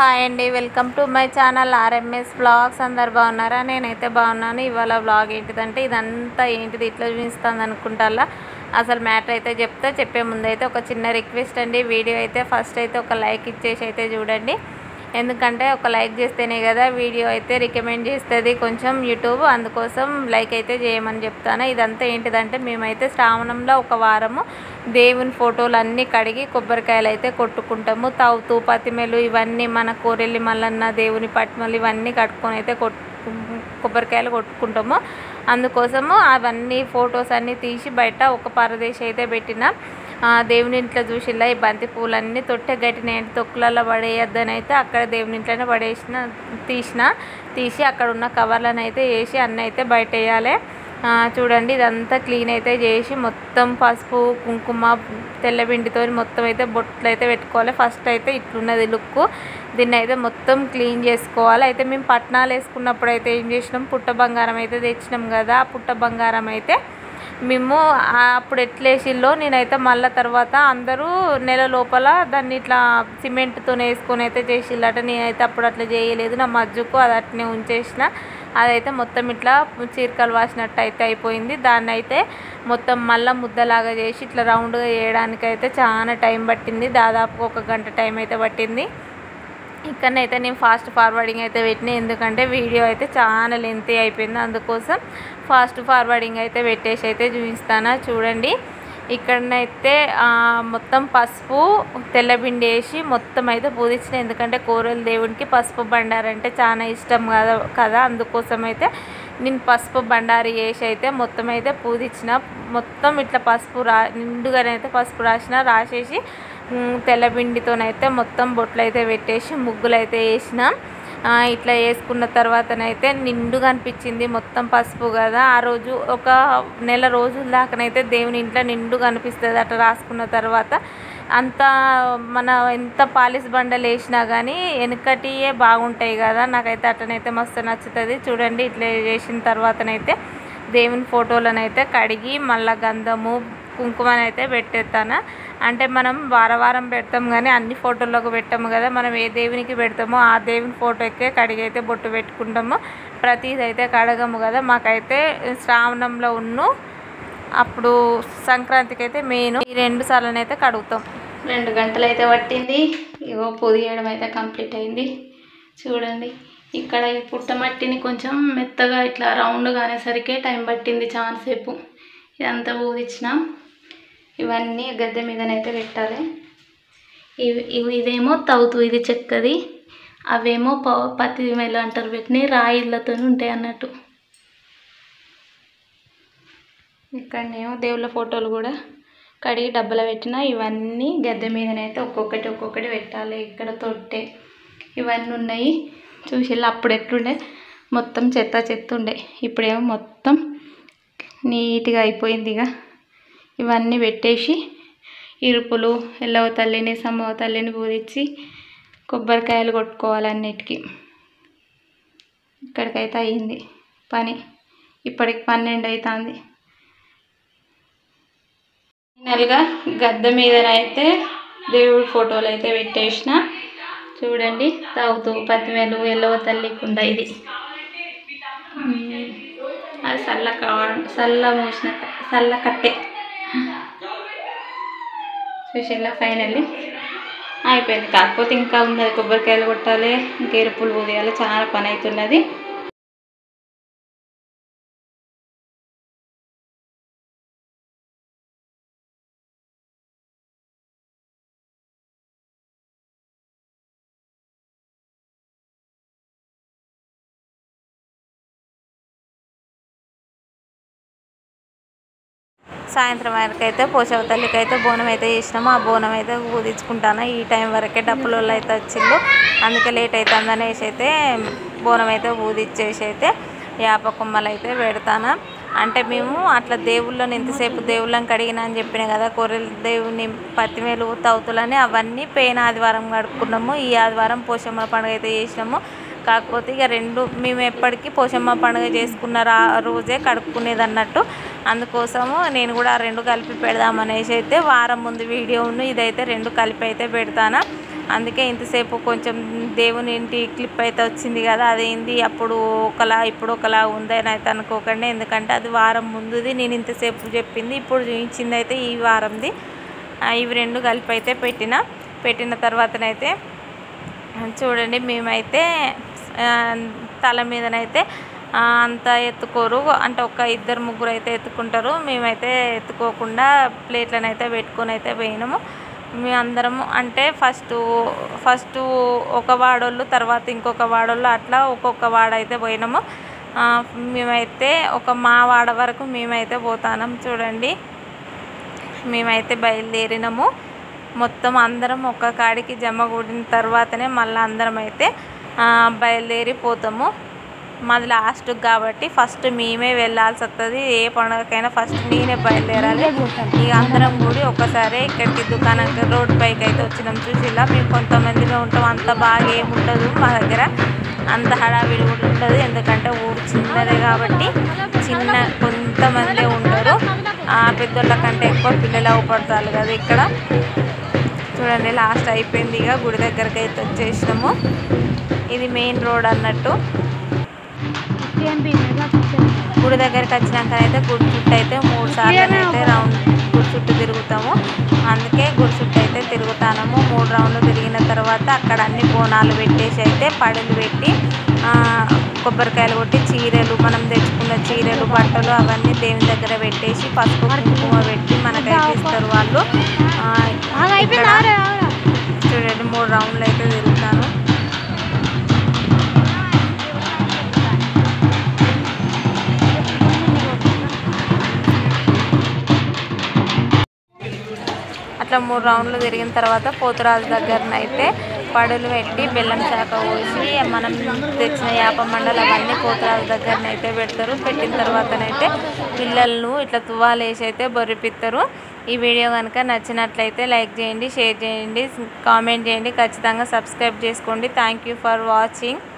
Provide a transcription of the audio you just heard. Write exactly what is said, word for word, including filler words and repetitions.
Hi అండి, welcome to my channel RMS vlogs. అందరు బాగున్నారా? నేనైతే బాగున్నాను. ఇవాళ వ్లాగ్ ఏంటిదంటే ఇదంతా ఏంటిది ఇట్లా చూపిస్తుంది అనుకుంటారా? అసలు మ్యాటర్ అయితే చెప్తా. చెప్పే ముందు అయితే ఒక చిన్న రిక్వెస్ట్ అండి. వీడియో అయితే ఫస్ట్ అయితే ఒక లైక్ ఇచ్చేసి అయితే చూడండి. ఎందుకంటే ఒక లైక్ చేస్తేనే కదా వీడియో అయితే రికమెండ్ చేస్తుంది కొంచెం యూట్యూబ్. అందుకోసం లైక్ అయితే చేయమని చెప్తాను. ఇదంతా ఏంటిదంటే మేమైతే శ్రావణంలో ఒక వారము దేవుని ఫోటోలు అన్నీ కడిగి కొబ్బరికాయలు అయితే కొట్టుకుంటాము. తవ్వుతూ పతిమెలు ఇవన్నీ మన కోరెల్లి మల్లన్న దేవుని పట్మలు ఇవన్నీ కట్టుకొని అయితే కొట్టు కొబ్బరికాయలు కొట్టుకుంటాము. అందుకోసము అవన్నీ ఫొటోస్ అన్నీ తీసి బయట ఒక పరదేశం అయితే పెట్టిన దేవుని ఇంట్లో చూసిలా ఈ బంతి పూలన్నీ తొట్టె గట్టిన తొక్కులలో పడేయద్దని అయితే అక్కడ దేవుని ఇంట్లోనే పడేసిన తీసిన తీసి అక్కడ ఉన్న కవర్లను అయితే వేసి అన్నీ అయితే బయట వేయాలి. చూడండి ఇదంతా క్లీన్ అయితే చేసి మొత్తం పసుపు కుంకుమ తెల్లబిండితో మొత్తం అయితే బొట్లు అయితే పెట్టుకోవాలి. ఫస్ట్ అయితే ఇట్లున్నది లుక్. దీన్ని అయితే మొత్తం క్లీన్ చేసుకోవాలి. అయితే మేము పట్నాలు వేసుకున్నప్పుడు అయితే ఏం చేసినాం, పుట్ట బంగారం అయితే తెచ్చినాం కదా. ఆ పుట్ట బంగారం అయితే మేము అప్పుడు ఎట్లేసిల్లో నేనైతే మళ్ళీ తర్వాత అందరూ నెల లోపల దాన్ని ఇట్లా సిమెంట్తో వేసుకొని అయితే చేసిల్లట. నేనైతే అప్పుడు అట్లా చేయలేదు. నా మజ్జుకు అది అట్నే ఉంచేసిన. అదైతే మొత్తం ఇట్లా చీరకలు వాసినట్టు అయితే అయిపోయింది. దాన్ని అయితే మొత్తం మళ్ళీ ముద్దలాగా చేసి ఇట్లా రౌండ్గా చేయడానికి అయితే చాలా టైం పట్టింది. దాదాపు ఒక గంట టైం అయితే పట్టింది. ఇక్కడనైతే నేను ఫాస్ట్ ఫార్వర్డింగ్ అయితే పెట్టినా, ఎందుకంటే వీడియో అయితే చాలా లెంతీ అయిపోయింది. అందుకోసం ఫాస్ట్ ఫార్వర్డింగ్ అయితే పెట్టేసి అయితే చూపిస్తాను. చూడండి ఇక్కడనైతే మొత్తం పసుపు తెల్లబిండి వేసి మొత్తం అయితే పూజించిన. ఎందుకంటే కోరెల్లి దేవునికి పసుపు బండారు అంటే చాలా ఇష్టం కదా కదా అందుకోసం అయితే నేను పసుపు బండారి వేసి అయితే మొత్తం అయితే పూజించిన. మొత్తం ఇట్లా పసుపు రా నిండుగానైతే పసుపు రాసిన రాసేసి తెల్లబిండితోనైతే మొత్తం బొట్లు అయితే పెట్టేసి ముగ్గులు అయితే వేసిన. ఇట్లా వేసుకున్న తర్వాతనైతే నిండుగా అనిపించింది. మొత్తం పసుపు కదా, ఆ రోజు ఒక నెల రోజుల దాకానైతే దేవుని ఇంట్లో నిండుగా అనిపిస్తుంది అట్లా రాసుకున్న తర్వాత. అంత మన ఎంత పాలిష్ బండలు వేసినా కానీ వెనకటియే బాగుంటాయి కదా. నాకైతే అట్లనైతే మస్తు నచ్చుతుంది. చూడండి ఇట్లా చేసిన తర్వాతనైతే దేవుని ఫోటోలనైతే కడిగి మళ్ళీ గంధము కుంకుమని అయితే పెట్టేస్తాను. అంటే మనం వారం వారం పెడతాం కానీ అన్ని ఫోటోలకు పెట్టాము కదా. మనం ఏ దేవునికి పెడతామో ఆ దేవుని ఫోటోకే కడిగి అయితే బొట్టు పెట్టుకుంటాము. ప్రతిదీ అయితే కడగము కదా. మాకైతే శ్రావణంలో ఉన్ను అప్పుడు సంక్రాంతికి అయితే మెయిన్ ఈ రెండు సార్లనైతే కడుగుతాం. రెండు గంటలు అయితే పట్టింది. ఇగో పొదియడం అయితే కంప్లీట్ అయింది. చూడండి ఇక్కడ ఈ పుట్టమట్టిని కొంచెం మెత్తగా ఇట్లా రౌండ్గా అనేసరికి టైం పట్టింది చాలాసేపు. ఇదంతా పూజించిన. ఇవన్నీ గద్దె మీదనైతే పెట్టాలి. ఇవి ఇవి ఇదేమో తవ్వుతూ ఇది చెక్కది, అవేమో ప పత్తి మెలు అంటారు పెట్టినాయి రాయిళ్ళతో ఉంటాయి అన్నట్టు. ఇక్కడనేమో దేవుళ్ళ ఫోటోలు కూడా కడిగి డబ్బులో పెట్టిన. ఇవన్నీ గద్దె మీదనైతే ఒక్కొక్కటి ఒక్కొక్కటి పెట్టాలి. ఇక్కడ తొట్టె ఇవన్నీ ఉన్నాయి. చూసిల్లా అప్పుడు ఎట్లుండే మొత్తం చెత్త చెత్త ఉండే, ఇప్పుడేమో మొత్తం నీట్గా అయిపోయింది. ఇక ఇవన్నీ పెట్టేసి ఇరుపులు ఎల్లవ తల్లిని సమ్మవ తల్లిని పూజించి కొబ్బరికాయలు కొట్టుకోవాలి అన్నిటికీ. ఇక్కడికైతే అయ్యింది పని. ఇప్పటికి పన్నెండు అవుతుంది. ఫైనల్గా గద్దె మీదనైతే దేవుడి ఫోటోలు అయితే పెట్టేసిన. చూడండి తాగుతూ పతిమెలు ఎల్లవ తల్లి కుండ ఇది అది సల్ల కా సల్ల మూసిన సల్ల కట్టె. చూసిల్లా ఫైనల్లీ అయిపోయింది. కాకపోతే ఇంకా ఉన్నది, కొబ్బరికాయలు కొట్టాలి, ఇంకా ఎరుపులు పూయాలి, చాలా పని అవుతున్నది. సాయంత్రం వరకు అయితే పోషవ తల్లికి అయితే బోనం అయితే చేసినాము. ఆ బోనం అయితే ఊదించుకుంటాను. ఈ టైం వరకే డప్పుల వాళ్ళు అయితే వచ్చిండు, అందుకే లేట్ అవుతుంది అనేసి అయితే బోనం అయితే ఊదిచ్చేసి అయితే యాప కొమ్మలు అయితే పెడతాను. అంటే మేము అట్లా దేవుళ్ళని ఎంతసేపు దేవుళ్ళని కడిగినా అని చెప్పినా కదా. కొర్రెల దేవుని పతిమేలు తౌతులని అవన్నీ పోయిన ఆదివారం కడుక్కున్నాము. ఈ ఆదివారం పోషమ్మ పండుగ అయితే చేసినాము. కాకపోతే ఇక రెండు మేము ఎప్పటికీ పోషమ్మ పండుగ చేసుకున్న రోజే కడుక్కునేది అన్నట్టు. అందుకోసము నేను కూడా రెండు కలిపి పెడదామనేసి అయితే వారం ముందు వీడియోను ఇదైతే రెండు కలిపి అయితే పెడతాను. అందుకే ఇంతసేపు కొంచెం దేవుని ఇంటి క్లిప్ అయితే వచ్చింది కదా, అదేంది అప్పుడు ఒకలా ఇప్పుడు ఒకలా ఉందని అయితే అనుకోకండి. ఎందుకంటే అది వారం ముందుది, నేను ఇంతసేపు చెప్పింది ఇప్పుడు చూపించింది అయితే ఈ వారంది. ఇవి రెండు కలిపి అయితే పెట్టిన పెట్టిన తర్వాతనైతే చూడండి, మేమైతే తల మీదనైతే అంత ఎత్తుకోరు, అంటే ఒక ఇద్దరు ముగ్గురు అయితే ఎత్తుకుంటారు. మేమైతే ఎత్తుకోకుండా ప్లేట్లను అయితే పెట్టుకొని అయితే పోయినాము. మేమందరము అంటే ఫస్ట్ ఫస్ట్ ఒక వాడోళ్ళు, తర్వాత ఇంకొక వాడోళ్ళు, అట్లా ఒక్కొక్క వాడ అయితే పోయినాము. మేమైతే ఒక మా వాడ వరకు మేమైతే పోతాం. చూడండి, మేమైతే బయలుదేరినాము. మొత్తం అందరం ఒక్క కాడికి జమ కూడిన తర్వాతనే మళ్ళీ అందరం అయితే బయలుదేరిపోతాము. మాది లాస్ట్ కాబట్టి ఫస్ట్ మేమే వెళ్ళాల్సి వస్తుంది. ఏ పండుగకైనా ఫస్ట్ నేనే బయలుదేరాలి. ఇక అందరం కూడి ఒక్కసారి ఇక్కడికి దుకాణానికి రోడ్డు పైకి అయితే వచ్చినాం. చూసిలా మేము కొంతమందిగా ఉంటాం, అంత బాగా ఏముండదు మా దగ్గర, అంత హడావిడి కూడా ఉండదు. ఎందుకంటే ఊరు చిన్నదే కాబట్టి చిన్న కొంతమందే ఉంటారు. పెద్దోళ్ళ కంటే ఎక్కువ పిల్లలు అవపడతారు కదా ఇక్కడ. చూడండి, లాస్ట్ అయిపోయింది. ఇక గుడి దగ్గరికి అయితే వచ్చేసినాము. ఇది మెయిన్ రోడ్ అన్నట్టు. గుడి దగ్గరికి వచ్చినాకనైతే గుడి చుట్టూ అయితే మూడు సార్లు అయితే రౌండ్ గుడి చుట్టూ తిరుగుతాము. అందుకే గుడి చుట్టూ అయితే తిరుగుతాము. మూడు రౌండ్లు తిరిగిన తర్వాత అక్కడ అన్ని బోనాలు పెట్టేసి అయితే పడులు పెట్టి కొబ్బరికాయలు కొట్టి చీరలు, మనం తెచ్చుకున్న చీరలు, బట్టలు అవన్నీ దేవుని దగ్గర పెట్టేసి పసుపు కుంకుమ పెట్టి మనకైతే ఇస్తారు వాళ్ళు. చూడండి, మూడు రౌండ్లు అయితే తిరుగుతాను. అట్లా మూడు రౌండ్లు తిరిగిన తర్వాత పోతురాజు దగ్గరనైతే పడులు పెట్టి బెల్లం శాఖ పోసి మనం తెచ్చిన యాప మండలు అవన్నీ పోతురాజు దగ్గరనైతే పెడతారు. పెట్టిన తర్వాతనైతే పిల్లలను ఇట్లా తువ్వాలు వేసి అయితే బొర్రిపిస్తారు. ఈ వీడియో కనుక నచ్చినట్లయితే లైక్ చేయండి, షేర్ చేయండి, కామెంట్ చేయండి, ఖచ్చితంగా సబ్స్క్రైబ్ చేసుకోండి. Thank you for watching.